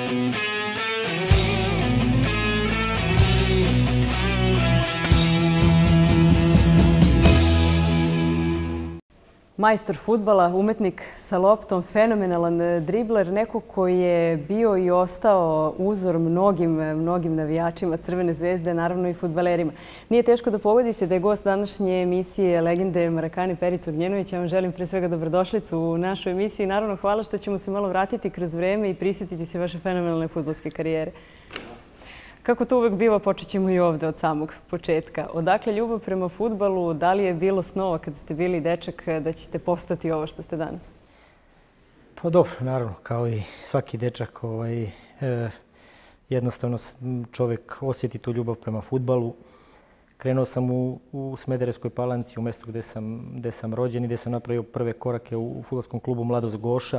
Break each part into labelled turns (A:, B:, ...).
A: Majstor fudbala, umetnik sa loptom, fenomenalan dribler, neko koji je bio i ostao uzor mnogim navijačima Crvene zvezde, naravno i fudbalerima. Nije teško da pogodite da je gost današnje emisije legende Marakane Perica Ognjenović. Ja vam želim pre svega dobrodošlicu u našu emisiju i naravno hvala što ćemo se malo vratiti kroz vreme i prisjetiti se vaše fenomenalne fudbalske karijere. Kako to uvek biva, počet ćemo i ovde od samog početka. Odakle ljubav prema fudbalu? Da li je bilo snova kada ste bili dečak da ćete postati ovo što ste danas?
B: Pa dobro, naravno, kao i svaki dečak, jednostavno čovjek osjeti tu ljubav prema fudbalu. Krenuo sam u Smederevskoj Palanci, u mjestu gdje sam rođen i gdje sam napravio prve korake u fudbalskom klubu Mladost Goša.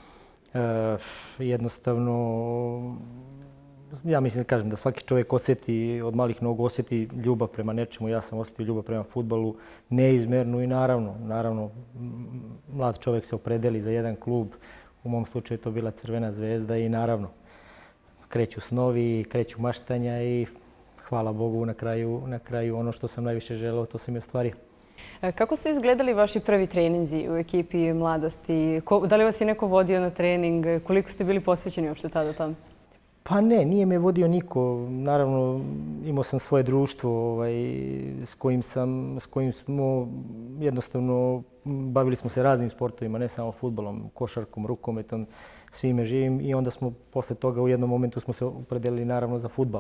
B: Jednostavno, ja mislim da kažem da svaki čovjek osjeti, od malih nogu osjeti ljubav prema nečemu. Ja sam osjetio ljubav prema fudbalu neizmjernu i naravno, mlad čovjek se opredeli za jedan klub. U mom slučaju je to bila Crvena zvezda i naravno kreću snovi, kreću maštanja i hvala Bogu na kraju ono što sam najviše želeo, to sam i ostvario.
A: Kako su izgledali vaši prvi treninzi u ekipi Mladosti? Da li vas je neko vodio na trening? Koliko ste bili posvećeni uopšte tada tamo?
B: Pa ne, nije me vodio niko. Naravno, imao sam svoje društvo s kojim smo jednostavno bavili smo se raznim sportovima, ne samo fudbalom, košarkom, rukometom, svime živim i onda smo posle toga u jednom momentu smo se opredelili naravno za fudbal.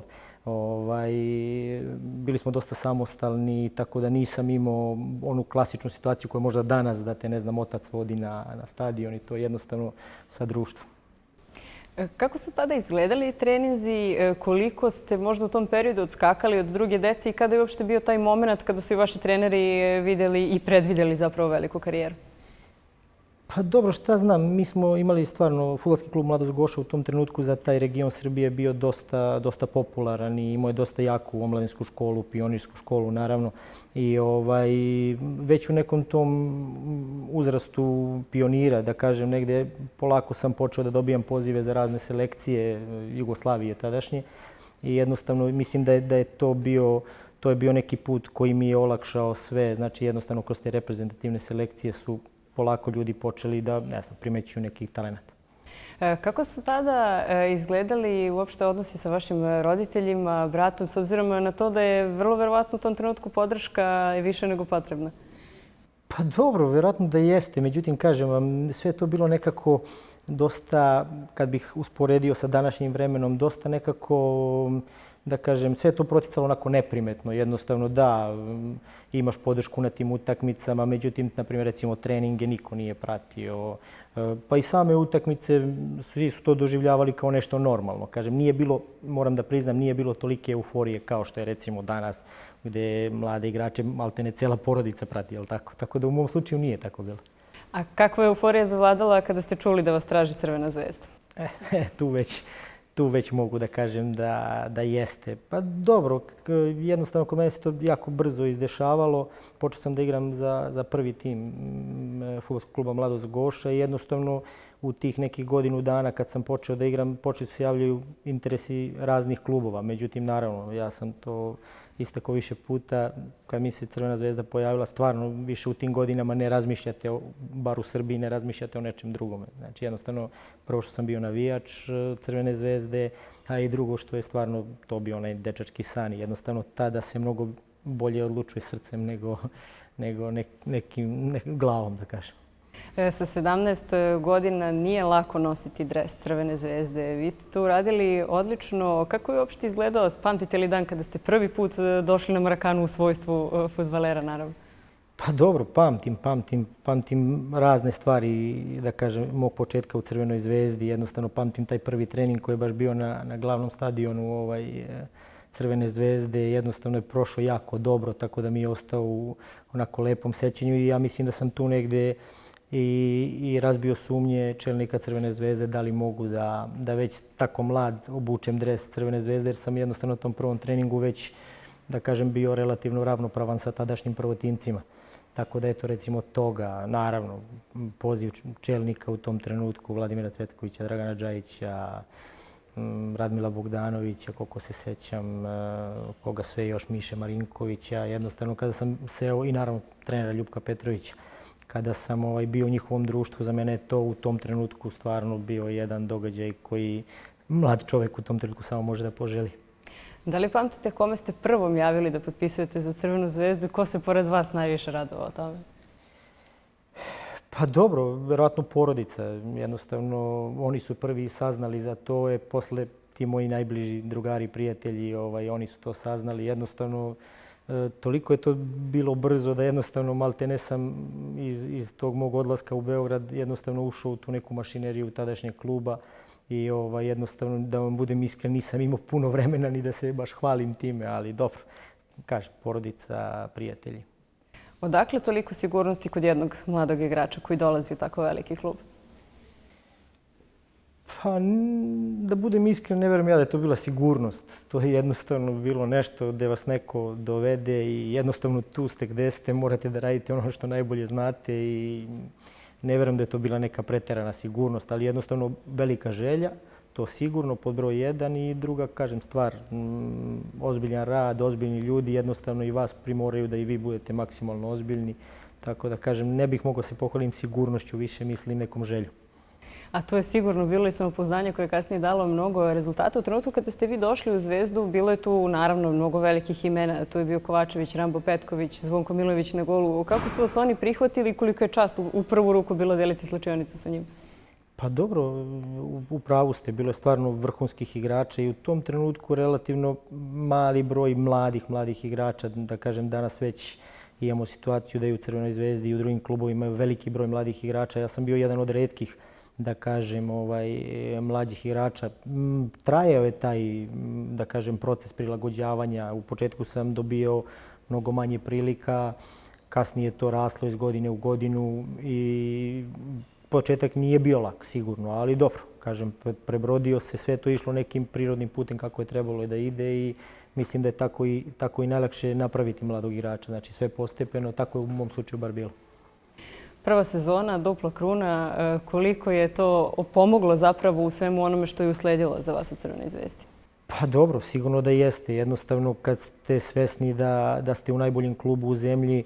B: Bili smo dosta samostalni, tako da nisam imao onu klasičnu situaciju koja možda danas da te, ne znam, otac vodi na stadion i to jednostavno sa društvom.
A: Kako su tada izgledali treninzi? Koliko ste možda u tom periodu odskakali od druge dece i kada je uopšte bio taj moment kada su i vaši treneri vidjeli i predvidjeli zapravo veliku karijeru?
B: Pa dobro, šta znam, mi smo imali stvarno, fudbalski klub Mladost Goša u tom trenutku za taj region Srbije bio dosta popularan i imao je dosta jaku omladinsku školu, pionirsku školu naravno. I već u nekom tom uzrastu pionira, da kažem, negdje polako sam počeo da dobijam pozive za razne selekcije Jugoslavije tadašnje. I jednostavno mislim da je to bio neki put koji mi je olakšao sve. Znači jednostavno kroz te reprezentativne selekcije su polako ljudi počeli da, ne znam, primećuju nekih talenata.
A: Kako su tada izgledali uopšte odnosi sa vašim roditeljima, bratom, s obzirom na to da je vrlo verovatno u tom trenutku podrška više nego potrebna?
B: Pa dobro, vjerojatno da jeste. Međutim, kažem vam, sve je to bilo nekako dosta, kad bih usporedio sa današnjim vremenom, dosta nekako, da kažem, sve je to proticalo onako neprimetno. Jednostavno da, imaš podršku na tim utakmicama, međutim, na primjer, recimo, treninge niko nije pratio. Pa i same utakmice, svi su to doživljavali kao nešto normalno. Kažem, nije bilo, moram da priznam, nije bilo tolike euforije kao što je recimo danas, gdje mlade igrače maltene cijela porodica prati, jel tako? Tako da u mom slučaju nije tako bilo.
A: A kakva je euforija zavladala kada ste čuli da vas traži Crvena zvezda?
B: Tu već mogu da kažem da jeste. Pa dobro, jednostavno kod mene se to jako brzo izdešavalo. Počeo sam da igram za prvi tim fudbalskog kluba Mladost Goša i jednostavno u tih nekih godinu dana kad sam počeo da igram, počeli su se javljaju interesi raznih klubova. Međutim, naravno, ja sam to istakao više puta. Kad mi se Crvena zvezda pojavila, stvarno više u tim godinama ne razmišljate, bar u Srbiji, ne razmišljate o nečem drugome. Znači, jednostavno, prvo što sam bio navijač Crvene zvezde, a i drugo što je stvarno to bio onaj dečački san. Jednostavno, tada se mnogo bolje odlučuje srcem nego nekim glavom, da kažem.
A: Sa 17 godina nije lako nositi dres Crvene zvezde. Vi ste to uradili odlično. Kako je uopšte izgledao? Pamtite li dan kada ste prvi put došli na Marakanu u svojstvu fudbalera, naravno?
B: Pa dobro, pamtim razne stvari, da kažem, mog početka u Crvenoj zvezdi. Jednostavno pamtim taj prvi trening koji je baš bio na glavnom stadionu Crvene zvezde. Jednostavno je prošlo jako dobro, tako da mi je ostao u onako lepom sećanju i ja mislim da sam tu negde i razbio sumnje čelnika Crvene zvezde da li mogu da već tako mlad obučem dres Crvene zvezde jer sam jednostavno na tom prvom treningu već, da kažem, bio relativno ravnopravan sa tadašnjim prvotimcima. Tako da je to recimo toga, naravno, poziv čelnika u tom trenutku, Vladimira Cvetkovića, Dragana Džajića, Radmila Bogdanovića, koliko se sećam, koga sve još, Miše Marinkovića. Jednostavno, kada sam seo, i naravno trenera Ljupka Petrovića, kada sam bio u njihovom društvu, za mene je to u tom trenutku stvarno bio jedan događaj koji mlad čovjek u tom trenutku samo može da poželi.
A: Da li pamtite kome ste prvom javili da potpisujete za Crvenu zvezdu? Ko se pored vas najviše radovao tome?
B: Pa dobro, verovatno porodica. Jednostavno, oni su prvi saznali za to. Posle ti moji najbliži drugari i prijatelji, oni su to saznali. Jednostavno, toliko je to bilo brzo da jednostavno maltene sam iz tog mog odlaska u Beograd jednostavno ušao u tu neku mašineriju tadašnjeg kluba i jednostavno, da vam budem iskren, nisam imao puno vremena ni da se baš hvalim time, ali dobro, kažem, porodica, prijatelji.
A: Odakle toliko sigurnosti kod jednog mladog igrača koji dolazi u tako veliki klub?
B: Pa, da budem iskren, ne verujem ja da je to bila sigurnost. To je jednostavno bilo nešto gde vas neko dovede i jednostavno tu ste gde ste, morate da radite ono što najbolje znate i ne verujem da je to bila neka preterana sigurnost, ali jednostavno velika želja, to sigurno pod broj 1 i druga, kažem, stvar, ozbiljan rad, ozbiljni ljudi, jednostavno i vas primoraju da i vi budete maksimalno ozbiljni. Tako da, kažem, ne bih mogao se pohvalim sigurnošću, više mislim nekom želju.
A: A to je sigurno bilo i samopouzdanje koje je kasnije dalo mnogo rezultata. U trenutku kada ste vi došli u Zvezdu, bilo je tu naravno mnogo velikih imena. Tu je bio Kovačević, Rambo Petković, Zvonko Milojević na golu. Kako su vas oni prihvatili i koliko je čast u prvu ruku bilo deliti slučajonice sa njim?
B: Pa dobro, u pravu ste, bilo je stvarno vrhunskih igrača i u tom trenutku relativno mali broj mladih igrača. Da kažem, danas već imamo situaciju da i u Crvenoj zvezdi i u drugim klubovima imaju veliki broj mladih igrača. Ja sam bio jedan od retkih, da kažem, mlađih igrača. Trajao je taj, da kažem, proces prilagođavanja. U početku sam dobio mnogo manje prilika, kasnije to raslo iz godine u godinu i početak nije bio lak, sigurno, ali dobro, kažem, prebrodio se, sve to išlo nekim prirodnim putem kako je trebalo da ide i mislim da je tako i najlakše napraviti mladog igrača. Znači sve postepeno, tako je u mom slučaju bar bilo.
A: Prva sezona, dupla kruna, koliko je to pomoglo zapravo u svemu onome što je usledilo za vas u Crvenoj zvezdi?
B: Pa dobro, sigurno da jeste. Jednostavno, kad ste svesni da ste u najboljem klubu u zemlji,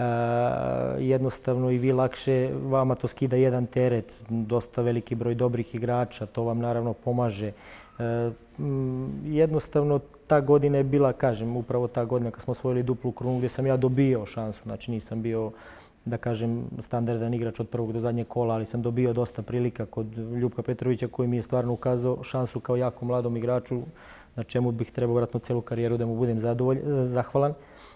B: jednostavno i vi lakše, vama to skida jedan teret, dosta veliki broj dobrih igrača, to vam naravno pomaže. Jednostavno, ta godina je bila, kažem, upravo ta godina kad smo osvojili duplu krunu gdje sam ja dobio šansu, znači nisam bio, da kažem, standardan igrač od prvog do zadnjeg kola, ali sam dobio dosta prilika kod Ljupka Petrovića koji mi je stvarno ukazao šansu kao jako mladom igraču, na čemu bih trebao vratno celu karijeru da mu budem zahvalan.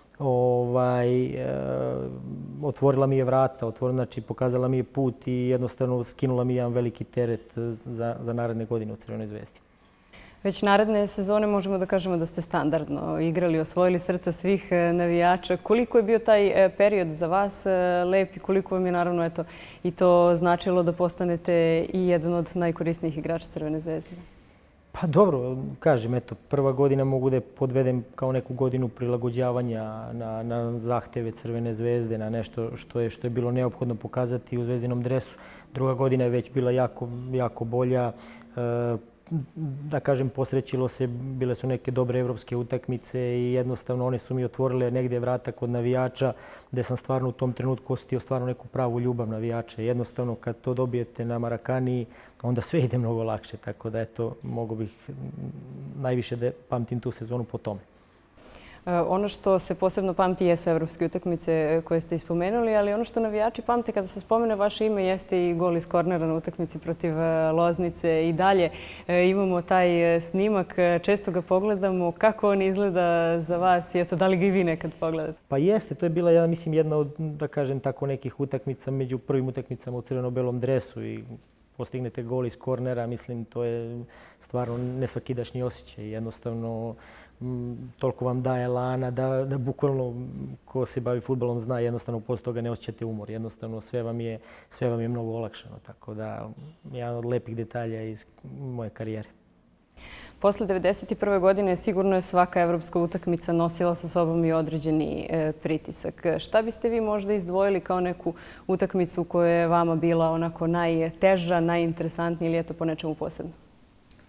B: Otvorila mi je vrata, znači pokazala mi je put i jednostavno skinula mi jedan veliki teret za naredne godine u Crvenoj zvezdi.
A: Već naredne sezone možemo da kažemo da ste standardno igrali, osvojili srca svih navijača. Koliko je bio taj period za vas lep i koliko vam je naravno i to značilo da postanete i jedan od najkorisnijih igrača Crvene zvezde?
B: Pa dobro, kažem, prva godina mogu da je podvedem kao neku godinu prilagođavanja na zahteve Crvene zvezde, na nešto što je bilo neophodno pokazati u zvezdinom dresu. Druga godina je već bila jako bolja. Da kažem, posrećilo se, bile su neke dobre evropske utakmice i jednostavno one su mi otvorile negdje vrata kod navijača gdje sam stvarno u tom trenutku osjetio stvarno neku pravu ljubav navijača. Jednostavno kad to dobijete na Marakaniji, onda sve ide mnogo lakše, tako da mogu bih najviše da pamtim tu sezonu po tome.
A: Ono što se posebno pamti jesu evropske utakmice koje ste ispomenuli, ali ono što navijači pamte kada se spomene vaše ime jeste i gol iz kornera na utakmici protiv Loznice. I dalje imamo taj snimak, često ga pogledamo. Kako on izgleda za vas? Da li ga i vi nekad pogledate?
B: Pa jeste, to je bila, ja mislim, jedna od, da kažem, tako nekih utakmica među prvim utakmicama u crveno-belom dresu i postignete gol iz kornera, mislim, to je stvarno nesvakidašnji osjećaj. Jednostavno, toliko vam daje elana da bukvalno ko se bavi fudbalom zna, jednostavno posle toga ne osjećate umor. Jednostavno sve vam je mnogo olakšano. Tako da, jedan od lepih detalja iz moje karijere.
A: Posle 1991. godine sigurno je svaka evropska utakmica nosila sa sobom i određeni pritisak. Šta biste vi možda izdvojili kao neku utakmicu koja je vama bila onako najteža, najinteresantnija ili po nečemu posebno?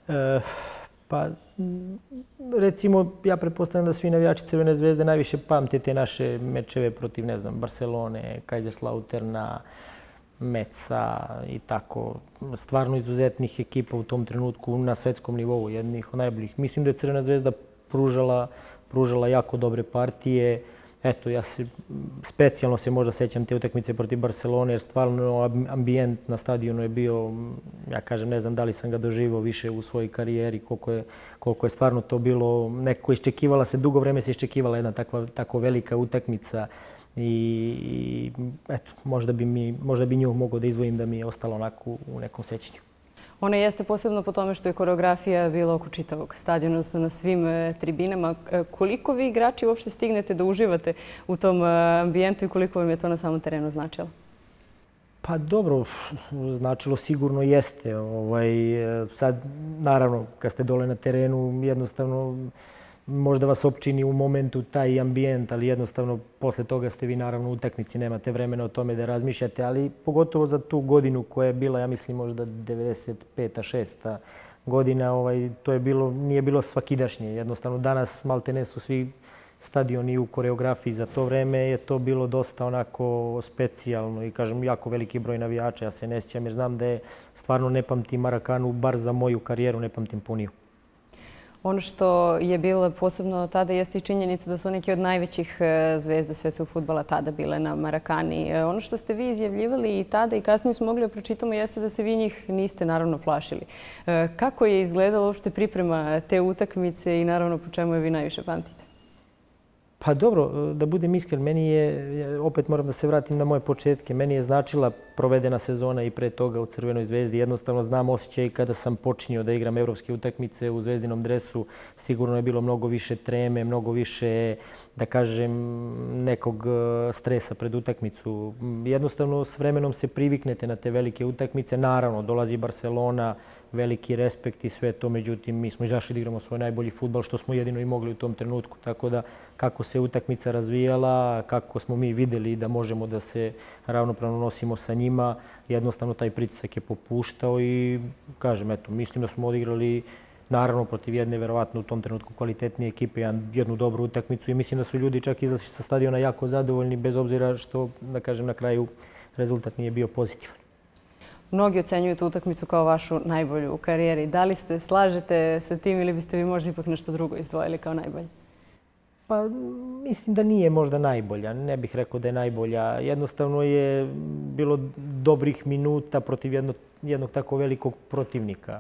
B: Pa, recimo, ja pretpostavljam da svi navijači Crvene zvezde najviše pamte te naše mečeve protiv, ne znam, Barcelone, Kaiserslauterna, Metza i tako. Stvarno izuzetnih ekipa u tom trenutku na svetskom nivou, jednih od najboljih. Mislim da je Crvena zvezda pružala jako dobre partije. Eto, ja se specijalno se možda sećam te utakmice protiv Barcelone, jer stvarno ambijent na stadionu je bio, ja kažem, ne znam da li sam ga doživao više u svojoj karijeri, koliko je stvarno to bilo, neko iščekivala se, dugo vreme se iščekivala jedna tako velika utakmica i eto, možda bi nju mogao da izdvojim da mi je ostalo onako u nekom sećanju.
A: Ona jeste posebno po tome što je koreografija bila oko čitavog stadiona, odnosno na svim tribinama. Koliko vi igrači uopšte stignete da uživate u tom ambijentu i koliko vam je to na samom terenu značilo?
B: Pa dobro, značilo sigurno jeste. Sad, naravno, kad ste dole na terenu, jednostavno možda vas opčini u momentu taj ambijent, ali jednostavno posle toga ste vi naravno u utakmici, nemate vremena o tome da razmišljate, ali pogotovo za tu godinu koja je bila, ja mislim možda 95. 6. godina, to je bilo, nije bilo svakidašnje. Jednostavno danas maltene su svi stadioni u koreografiji, za to vreme je to bilo dosta onako specijalno i kažem jako veliki broj navijača, ja se ne sjećam jer znam da je stvarno ne pamtim Marakanu, bar za moju karijeru ne pamtim puniju.
A: Ono što je bilo posebno tada jeste i činjenica da su neki od najvećih zvezda svetskog fudbala tada bile na Marakani. Ono što ste vi izjavljivali i tada i kasnije smo mogli da pročitamo jeste da se vi njih niste naravno plašili. Kako je izgledala uopšte priprema te utakmice i naravno po čemu je vi najviše pamtite?
B: Pa dobro, da budem iskren, meni je, opet moram da se vratim na moje početke, meni je značila provedena sezona i pre toga u Crvenoj zvezdi. Jednostavno znam osjećaj kada sam počinio da igram evropske utakmice u zvezdinom dresu. Sigurno je bilo mnogo više treme, mnogo više, da kažem, nekog stresa pred utakmicu. Jednostavno s vremenom se priviknete na te velike utakmice. Naravno, dolazi Barcelona, veliki respekt i sve to, međutim, mi smo izašli da igramo svoj najbolji fudbal, što smo jedino i mogli u tom trenutku. Tako da, kako se utakmica razvijala, kako smo mi videli da možemo da se ravnopravno nosimo sa njima, jednostavno taj pritisak je popuštao i, kažem, eto, mislim da smo odigrali naravno protiv jedne, verovatno u tom trenutku kvalitetnije ekipe, jednu dobru utakmicu i mislim da su ljudi čak izašli sa stadiona jako zadovoljni, bez obzira što, da kažem, na kraju rezultat nije bio pozitivan.
A: Mnogi ocenjuju tu utakmicu kao vašu najbolju u karijeri. Da li se slažete sa tim ili biste vi možda ipak nešto drugo izdvojili kao najbolje?
B: Pa mislim da nije možda najbolja. Ne bih rekao da je najbolja. Jednostavno je bilo dobrih minuta protiv jednog tako velikog protivnika.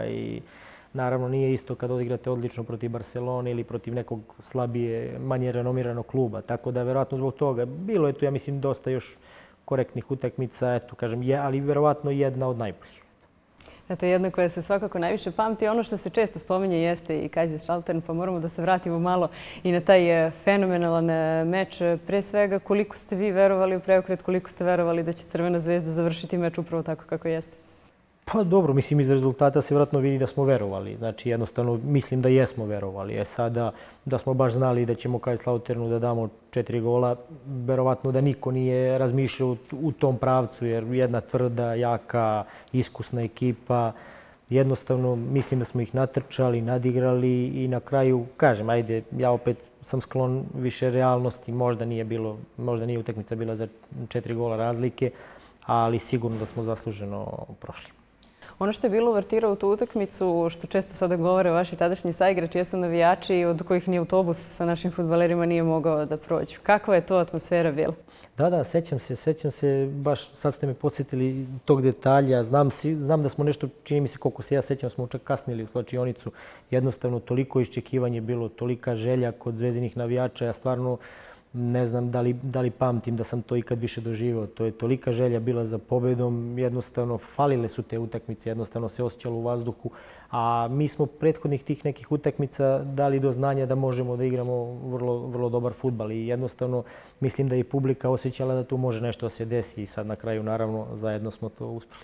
B: Naravno nije isto kad odigrate odlično protiv Barcelone ili protiv nekog slabije, manje renomiranog kluba. Tako da verovatno zbog toga bilo je tu, ja mislim, dosta još korektnih utakmica, eto, kažem, ali verovatno jedna od najboljih.
A: Eto, jedna koja se svakako najviše pamti. Ono što se često spominje jeste i Kaiserslautern, pa moramo da se vratimo malo i na taj fenomenalan meč. Pre svega, koliko ste vi verovali u preokret, koliko ste verovali da će Crvena zvezda završiti meč upravo tako kako jeste?
B: Pa dobro, mislim iz rezultata se vjerojatno vidi da smo verovali. Znači jednostavno mislim da jesmo verovali. Sada da smo baš znali da ćemo Kaiserslauternu da damo 4 gola, verovatno da niko nije razmišljao u tom pravcu jer jedna tvrda, jaka, iskusna ekipa. Jednostavno mislim da smo ih natrčali, nadigrali i na kraju, kažem, ajde, ja opet sam sklon više realnosti, možda nije utakmica bila za 4 gola razlike, ali sigurno da smo zasluženo prošli.
A: Ono što je bilo uvertira u tu utakmicu, što često sada govore vaši tadašnji saigrači, jesu navijači od kojih ni autobus sa našim fudbalerima nije mogao da prođu. Kakva je to atmosfera bila?
B: Da, sećam se, baš sad ste me podsjetili tog detalja. Znam da smo nešto, čini mi se koliko se ja sećam, smo čak kasnili u slačionicu. Jednostavno, toliko iščekivanje bilo, tolika želja kod zvezdinih navijača. Ja stvarno ne znam da li pamtim da sam to ikad više doživao. To je tolika želja bila za pobedom. Jednostavno, falile su te utakmice, jednostavno se osjećalo u vazduhu. A mi smo prethodnih tih nekih utakmica dali do znanja da možemo da igramo vrlo dobar fudbal. I jednostavno, mislim da je publika osjećala da tu može nešto da se desi. I sad na kraju, naravno, zajedno smo to uspeli.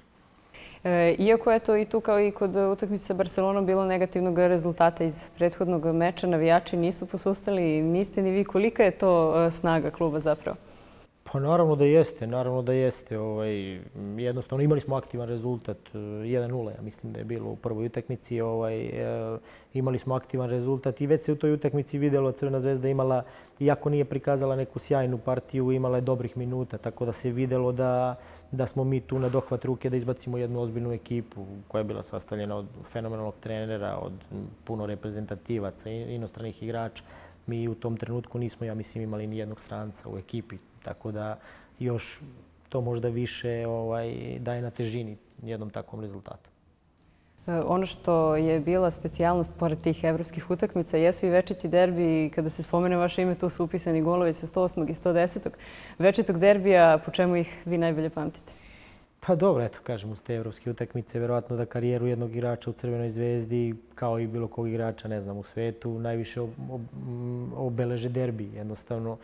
A: Iako je to i tu kao i kod utakmice sa Barcelonom bilo negativnog rezultata iz prethodnog meča, navijači nisu posustali, niste ni vi. Kolika je to snaga kluba zapravo?
B: Pa Pa naravno da jeste, naravno da jeste. Jednostavno imali smo aktivan rezultat, 1:0, ja mislim da je bilo u prvoj utakmici. Imali smo aktivan rezultat i već se u toj utakmici vidjelo Crvena Zvezda imala, iako nije prikazala neku sjajnu partiju, imala je dobrih minuta, tako da se vidjelo da smo mi tu na dohvat ruke da izbacimo jednu ozbiljnu ekipu koja je bila sastavljena od fenomenalnog trenera, od puno reprezentativaca, inostranih igrača. Mi u tom trenutku nismo, ja mislim, imali ni jednog stranca u ekipi. Tako da još to možda više daje na težini jednom takvom rezultatu.
A: Ono što je bila specijalnost pored tih evropskih utakmica jesu i večiti derbi. Kada se spomene vaše ime, tu su upisani golovi sa 108. i 110. večitog derbija. Po čemu ih vi najbolje pamtite?
B: Pa dobro, eto, kažem, uz te evropske utakmice, verovatno da karijeru jednog igrača u Crvenoj Zvezdi, kao i bilo kog igrača, ne znam, u svetu, najviše obeleže derbi. Jednostavno,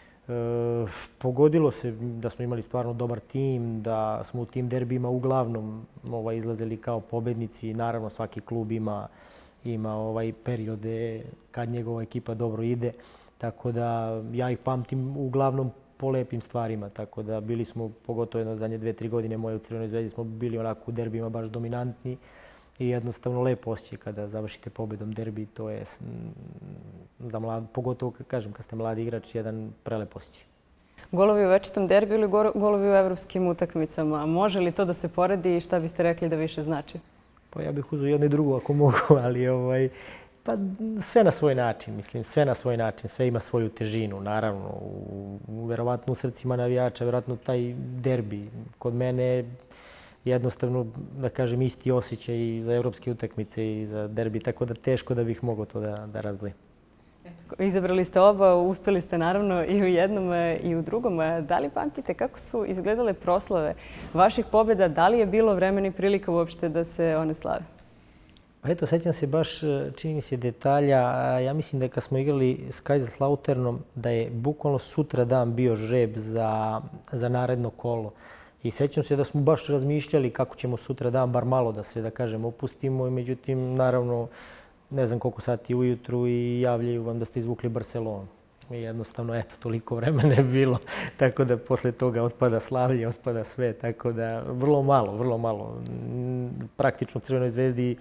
B: pogodilo se da smo imali stvarno dobar tim, da smo u tim derbijima uglavnom izlazili kao pobednici. Naravno, svaki klub ima periode kad njegova ekipa dobro ide. Tako da ja ih pamtim uglavnom po lepim stvarima. Tako da bili smo, pogotovo zadnje 2-3 godine moje u Crvenoj Zvezdi, smo bili onako u derbijima baš dominantni. I jednostavno lepo osjećaj kada završite pobedom derbi, to je za mlad, pogotovo kažem kad ste mladi igrač, jedan prelep osjećaj.
A: Golovi u večitom derbiju ili golovi u evropskim utakmicama? Može li to da se poredi i šta biste rekli da više znači?
B: Pa ja bih uzeo jedno i drugo ako mogu, ali pa sve na svoj način, mislim, sve na svoj način, sve ima svoju težinu, naravno. Verovatno u srcima navijača, verovatno taj derbi kod mene jednostavno, da kažem, isti osjećaj i za evropske utakmice i za derbi, tako da teško da bih mogao to da razdvojim.
A: Izabrali ste oba, uspeli ste naravno i u jednom i u drugom. Da li pamtite kako su izgledale proslave vaših pobjeda? Da li je bilo vremena i prilika uopšte da se one slave?
B: Pa eto, sećam se baš, čini mi se, detalja. Ja mislim da kad smo igrali s Kaiserslauternom, da je bukvalno sutra dan bio žreb za naredno kolo. I sećam se da smo baš razmišljali kako ćemo sutra dan bar malo da se, da kažem, opustimo. Međutim, naravno, ne znam koliko sati ujutru i javljaju vam da ste izvukli Barcelonu. I jednostavno, eto, toliko vremena je bilo. Tako da posle toga otpada slavlje, otpada sve. Tako da vrlo malo, vrlo malo. Praktično u Crvenoj Zvezdi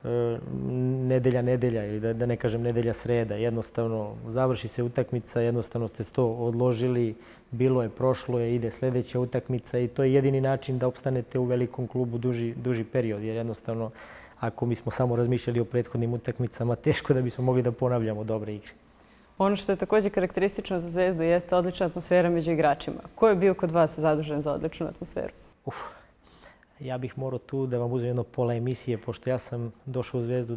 B: nedelja ili da ne kažem nedelja sreda. Jednostavno, završi se utakmica, jednostavno ste to odložili, bilo je, prošlo je, ide sljedeća utakmica i to je jedini način da opstanete u velikom klubu duži period. Jer jednostavno, ako mi smo samo razmišljali o prethodnim utakmicama, teško da bismo mogli da ponavljamo dobre igre.
A: Ono što je također karakteristično za Zvezdu jeste odlična atmosfera među igračima. Ko je bio kod vas zadužen za odličnu atmosferu?
B: Ja bih morao tu da vam uzmem jedno pola emisije, pošto ja sam došao u Zvezdu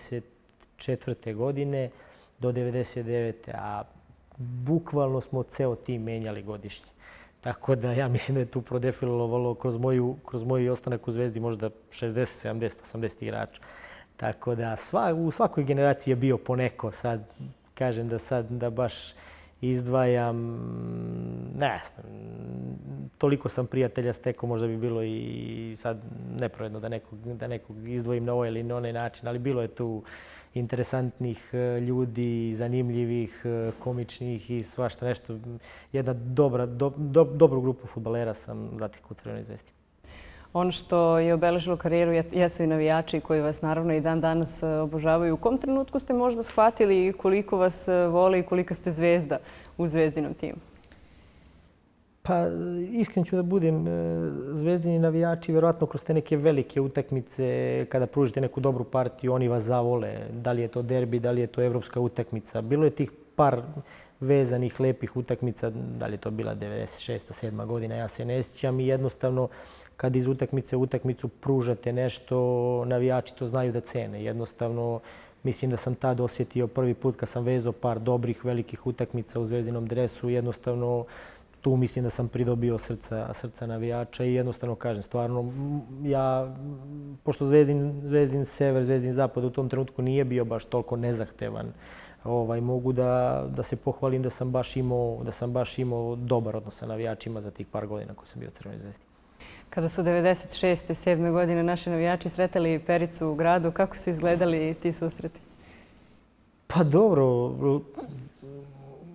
B: 1994. godine do 1999. a bukvalno smo ceo tim menjali godišnje. Tako da ja mislim da je tu prodefilovalo kroz moj ostanak u Zvezdi možda 60, 70, 80 igrača. Tako da u svakoj generaciji je bio poneko. Sad kažem da baš izdvajam, ne znam, toliko sam prijatelja stekao, možda bi bilo i sad nepravedno da nekog izdvojim na ovaj ili na onaj način, ali bilo je tu interesantnih ljudi, zanimljivih, komičnih i svašta nešto. Jedna dobru grupu fudbalera sam zatekao u Crvenoj Zvezdi.
A: Ono što je obeležilo karijeru jesu i navijači koji vas naravno i dan danas obožavaju. U kom trenutku ste možda shvatili koliko vas vole i kolika ste zvezda u Zvezdinom timu?
B: Pa iskren ću da budem, Zvezdini navijači verovatno kroz te neke velike utakmice, kada pružite neku dobru partiju, oni vas zavole. Da li je to derbi, da li je to evropska utakmica. Bilo je tih par vezanih, lepih utakmica, da li je to bila 96. 7. godina, ja se ne sjećam i jednostavno kad iz utakmice u utakmicu pružate nešto, navijači to znaju da cene. Jednostavno, mislim da sam tad osjetio prvi put kad sam vezao par dobrih, velikih utakmica u Zvezdinom dresu. Jednostavno, tu mislim da sam pridobio srca navijača i jednostavno kažem, stvarno, ja, pošto Zvezdin sever, Zvezdin zapad u tom trenutku nije bio baš toliko nezahtevan, mogu da se pohvalim da sam baš imao dobar odnos sa navijačima za tih par godina koji sam bio u Crvenoj Zvezdi.
A: Kada su 96. 7. godine naši navijači sretali Pericu u gradu, kako su izgledali ti susreti?
B: Pa dobro,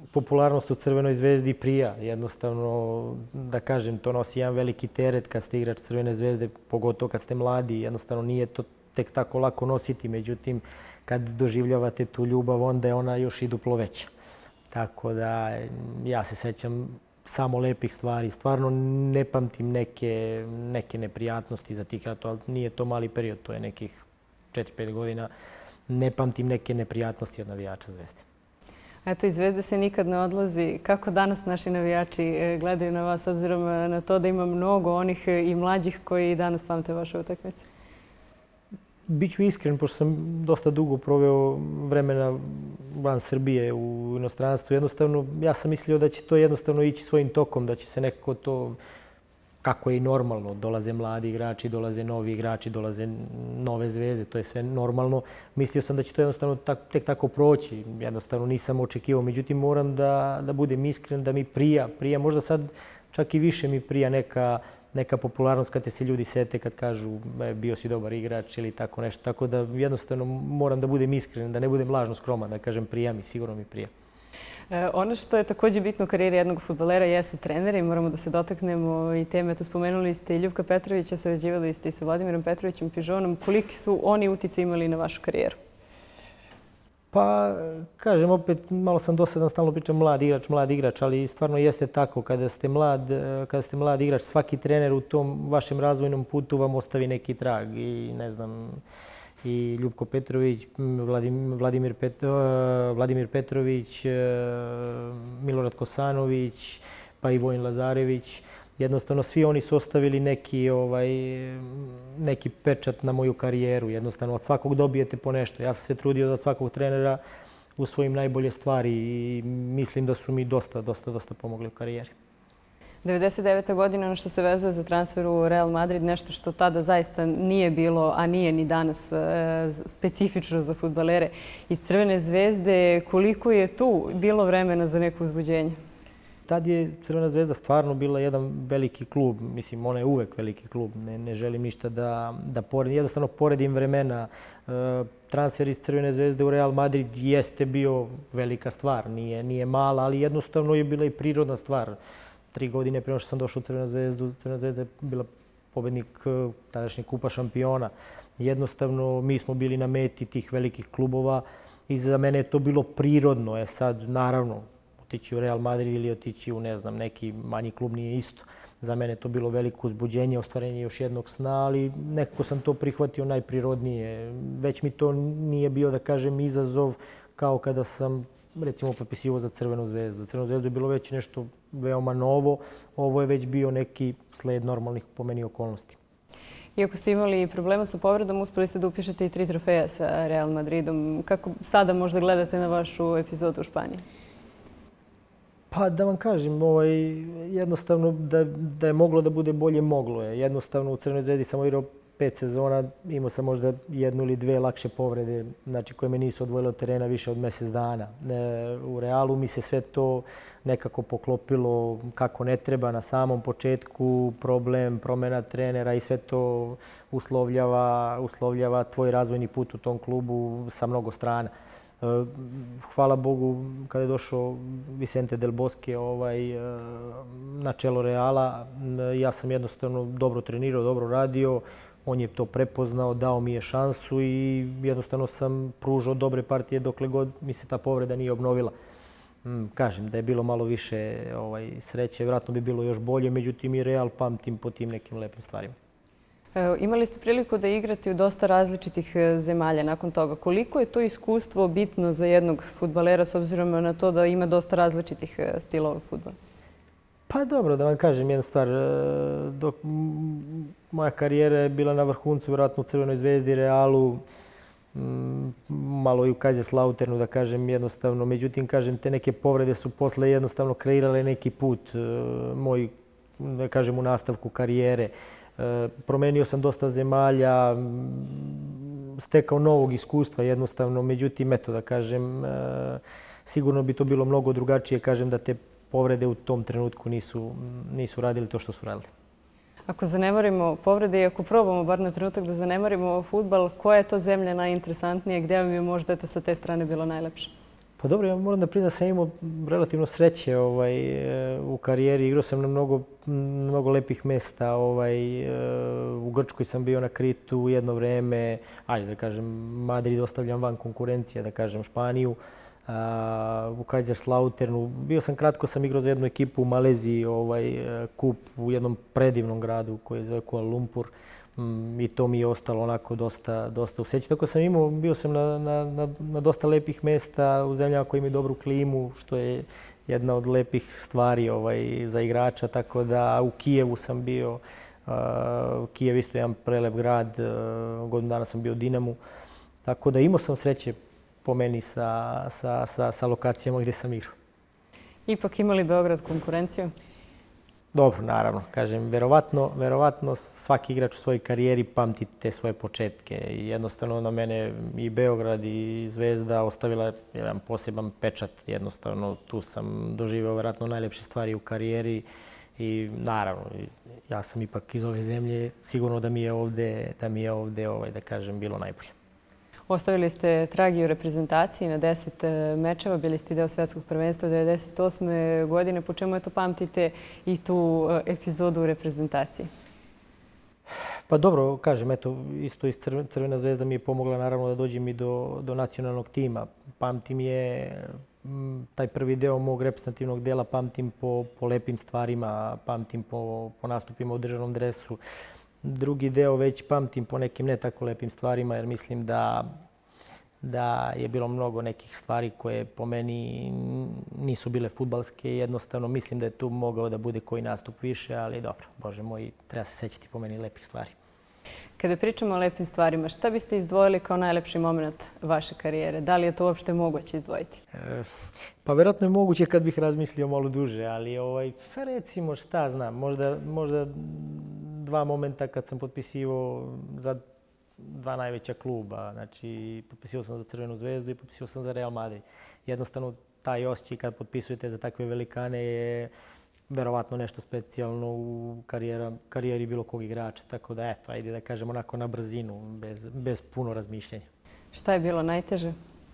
B: popularnost u Crvenoj zvezdi prija. Jednostavno, da kažem, to nosi jedan veliki teret kad ste igrač Crvene zvezde, pogotovo kad ste mladi. Jednostavno, nije to tek tako lako nositi. Međutim, kad doživljavate tu ljubav, onda je ona još i duplo veća. Tako da, ja se sećam samo lepih stvari. Stvarno ne pamtim neke neprijatnosti za tih, ali nije to mali period, to je nekih 4-5 godina. Ne pamtim neke neprijatnosti od navijača Zvezde.
A: Eto, iz Zvezde se nikad ne odlazi. Kako danas naši navijači gledaju na vas, obzirom na to da ima mnogo onih i mlađih koji danas pamte vaše utakmice?
B: Biću iskren, pošto sam dosta dugo proveo vremena van Srbije u inostranstvu. Jednostavno, ja sam mislio da će to jednostavno ići svojim tokom, da će se nekako to, kako je i normalno, dolaze mladi igrači, dolaze novi igrači, dolaze nove zvezde, to je sve normalno. Mislio sam da će to jednostavno tek tako proći, jednostavno nisam očekivao. Međutim, moram da budem iskren, da mi prija, možda sad čak i više mi prija neka popularnost kad te se ljudi sete, kad kažu bio si dobar igrač ili tako nešto. Tako da jednostavno moram da budem iskren, da ne budem lažno skroman, da kažem prija mi, sigurno mi prija.
A: Ono što je također bitno u karijeri jednog fudbalera jesu treneri i moramo da se dotaknemo i teme. To spomenuli ste i Ljubka Petrovića, sarađivali ste i sa Vladimirom Petrovićem Pižonom. Koliki su oni uticaj imali na vašu karijeru?
B: Pa, kažem, opet malo sam dosadan, stalno pričam mlad igrač, ali stvarno jeste tako. Kada ste mlad igrač, svaki trener u tom vašem razvojnom putu vam ostavi neki trag i ne znam, i Ljubko Petrović, Vladimir Petrović, Milorad Kosanović, pa i Vojin Lazarević. Jednostavno, svi oni su ostavili neki pečat na moju karijeru. Jednostavno, od svakog dobijete po nešto. Ja sam se trudio da od svakog trenera usvojim najbolje stvari i mislim da su mi dosta pomogli u karijeri.
A: 99. godina, ono što se vezuje za transfer u Real Madrid, nešto što tada zaista nije bilo, a nije ni danas specifično za fudbalere iz Crvene zvezde. Koliko je tu bilo vremena za neko uzbuđenje?
B: Tad je Crvena zvezda stvarno bila jedan veliki klub. Mislim, ona je uvek veliki klub. Ne želim ništa da poredim. Jednostavno poredim vremena. Transfer iz Crvene zvezde u Real Madrid jeste bio velika stvar. Nije mala, ali jednostavno je bila i prirodna stvar. 3 godine prema što sam došao u Crvenu zvezdu, Crvena zvezda je bila pobednik tadašnjeg kupa šampiona. Jednostavno, mi smo bili na meti tih velikih klubova i za mene je to bilo prirodno. Sad, naravno, otići u Real Madrid ili otići u, ne znam, neki manji klub nije isto. Za mene je to bilo veliko uzbuđenje, ostvarenje još jednog sna, ali nekako sam to prihvatio najprirodnije. Već mi to nije bio, da kažem, izazov kao kada sam, recimo, potpisivao za Crvenu zvezdu. Za Crvenu zvezdu je bilo već nešto veoma novo. Ovo je već bio neki sled normalnih po meni okolnosti.
A: Iako ste imali problema sa povredom, uspeli ste da upišete i 3 trofeja sa Real Madridom. Kako sada možda gledate na vašu epizodu u Španiji?
B: Pa da vam kažem, jednostavno da je moglo da bude bolje, moglo je. Jednostavno u Crvenoj zvezdi sam igrao 5 sezona, imao sam možda 1 ili 2 lakše povrede, znači koje me nisu odvojile od terena više od mjesec dana. U Realu mi se sve to nekako poklopilo kako ne treba na samom početku, problem, promjena trenera i sve to uslovljava tvoj razvojni put u tom klubu sa mnogo strana. Hvala Bogu, kada je došao Vicente Del Bosque na čelo Reala, ja sam jednostavno dobro trenirao, dobro radio. On je to prepoznao, dao mi je šansu i jednostavno sam pružao dobre partije dokle god mi se ta povreda nije obnovila. Kažem da je bilo malo više sreće, vjerojatno bi bilo još bolje, međutim i Real pamtim po tim nekim lepim stvarima.
A: Imali ste priliku da igrate u dosta različitih zemalja nakon toga. Koliko je to iskustvo bitno za jednog fudbalera s obzirom na to da ima dosta različitih stilova fudbala?
B: Pa dobro, da vam kažem jednu stvar. Dok moja karijera je bila na vrhuncu, vjerojatno u Crvenoj zvezdi, Realu, malo i u Kaiserslauternu, da kažem jednostavno. Međutim, kažem, te neke povrede su posle jednostavno kreirale neki put moj, da kažem, u nastavku karijere. Promenio sam dosta zemalja, stekao novog iskustva jednostavno. Međutim, eto da kažem, sigurno bi to bilo mnogo drugačije, kažem da te povrede u tom trenutku nisu radili to što su radili.
A: Ako zanemarimo povrede i ako probamo bar na trenutak da zanemarimo fudbal, koja je to zemlja najinteresantnija? Gdje vam je možda sa te strane bilo najlepše?
B: Pa dobro, ja moram da priznam da sam imao relativno sreće u karijeri. Igrao sam na mnogo lepih mesta. U Grčkoj sam bio na Kritu jedno vreme. Ajde da kažem, Madrid ostavljam van konkurencije, da kažem Španiju. U Kaiserslauternu. Bio sam kratko, sam igrao za jednu ekipu u Maleziji, kup u jednom predivnom gradu koji je zove Kuala Lumpur. I to mi je ostalo onako dosta u sećanju. Tako sam bio sam na dosta lepih mesta u zemljama koji imaju dobru klimu, što je jedna od lepih stvari za igrača. Tako da u Kijevu sam bio. Kijev isto je jedan prelep grad. Godinu dana sam bio u Dinamu. Tako da imao sam sreće po meni sa lokacijama gdje sam igrao.
A: Ipak imali Beograd konkurenciju?
B: Dobro, naravno. Kažem, verovatno svaki igrač u svojoj karijeri pamti te svoje početke. I jednostavno na mene i Beograd i Zvezda ostavila jedan poseban pečat. Jednostavno tu sam doživio vjerojatno najlepše stvari u karijeri. I naravno, ja sam ipak iz ove zemlje. Sigurno da mi je ovdje, da kažem, bilo najbolje.
A: Ostavili ste tragi u reprezentaciji na 10 mečeva, bili ste deo svjetskog prvenstva 1998. godine. Po čemu to pamtite i tu epizodu u reprezentaciji?
B: Pa dobro, kažem, eto, isto iz Crvena zvezda mi je pomogla naravno da dođem i do nacionalnog tima. Pamtim je taj prvi deo mog reprezentativnog dela, pamtim po lepim stvarima, pamtim po nastupima u državnom dresu. Drugi deo već pamtim po nekim ne tako lepim stvarima, jer mislim da je bilo mnogo nekih stvari koje po meni nisu bile fudbalske. Jednostavno mislim da je tu mogao da bude koji nastup više, ali dobro, Bože moj, treba se sećati po meni lepih stvari.
A: Kada pričamo o lepim stvarima, šta biste izdvojili kao najlepši moment vaše karijere? Da li je to uopšte moguće izdvojiti?
B: Pa vjerojatno je moguće kad bih razmislio malo duže, ali recimo šta znam, možda dva momenta kad sam potpisivao za dva najveća kluba. Znači, potpisivao sam za Crvenu zvezdu i potpisivao sam za Real Madrid. Jednostavno, taj osjećaj kad potpisujete za takve velikane je verovatno nešto specijalno u karijeri bilo kog igrača. Tako da, eto, ajde da kažem onako na brzinu, bez puno razmišljanja.
A: Šta je bilo najteže?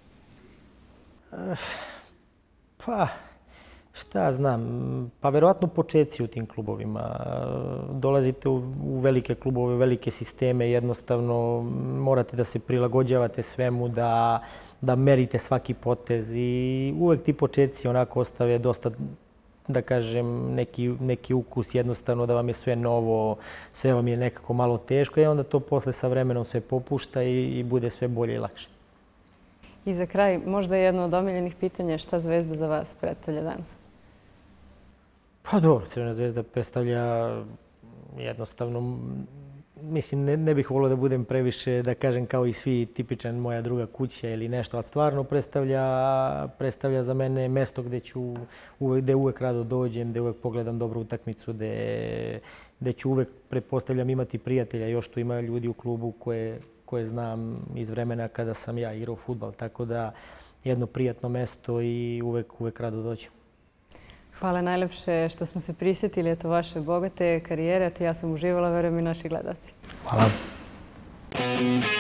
B: Pa, šta znam, pa verovatno početci u tim klubovima. Dolazite u velike klubove, u velike sisteme, jednostavno morate da se prilagođavate svemu, da merite svaki potez i uvek ti početci onako ostave dosta, da kažem, neki ukus, jednostavno da vam je sve novo, sve vam je nekako malo teško i onda to posle sa vremenom sve popušta i bude sve bolje i lakše.
A: I za kraj, možda jedno od omiljenih pitanja, šta Zvezda za vas predstavlja danas?
B: Pa dobro, Crvena zvezda predstavlja jednostavno, mislim, ne bih volio da budem previše, da kažem, kao i svi, tipičan moja druga kuća ili nešto, ali stvarno predstavlja za mene mesto gde uvek rado dođem, gde uvek pogledam dobru utakmicu, gde ću uvek, pretpostavljam, imati prijatelja. Još tu ima ljudi u klubu koje znam iz vremena kada sam ja igrao fudbal, tako da jedno prijatno mesto i uvek rado dođem.
A: Hvala najlepše što smo se prisjetili vaše bogate karijere. Ja sam uživala, verujem i naši gledalci.
B: Hvala.